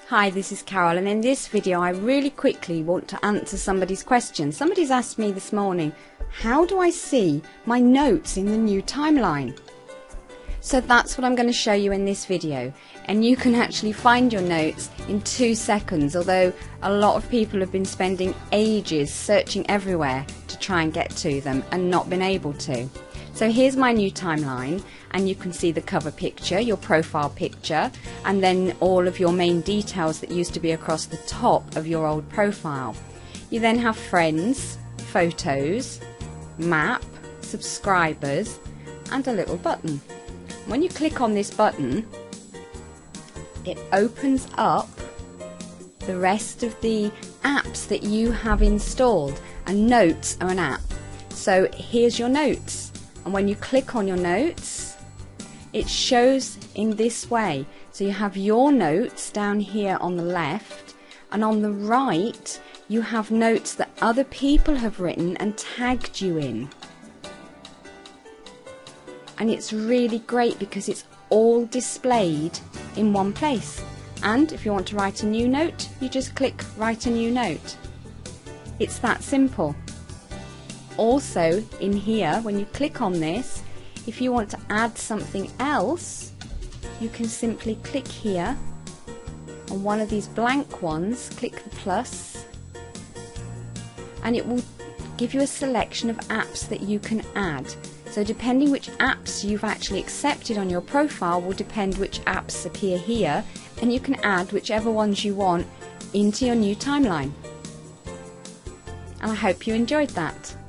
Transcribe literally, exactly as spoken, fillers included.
Hi, this is Carol, and in this video I really quickly want to answer somebody's question. Somebody's asked me this morning, how do I see my notes in the new timeline? So that's what I'm going to show you in this video, and you can actually find your notes in two seconds, although a lot of people have been spending ages searching everywhere to try and get to them and not been able to. So here's my new timeline, and you can see the cover picture, your profile picture, and then all of your main details that used to be across the top of your old profile. You then have friends, photos, map, subscribers, and a little button. When you click on this button, it opens up the rest of the apps that you have installed, and Notes are an app. So here's your notes. And when you click on your notes, it shows in this way. So you have your notes down here on the left, and on the right you have notes that other people have written and tagged you in. And it's really great because it's all displayed in one place. And if you want to write a new note, you just click write a new note. It's that simple. Also in here, when you click on this, if you want to add something else, you can simply click here on one of these blank ones, click the plus, and it will give you a selection of apps that you can add. So depending which apps you've actually accepted on your profile will depend which apps appear here, and you can add whichever ones you want into your new timeline. And I hope you enjoyed that.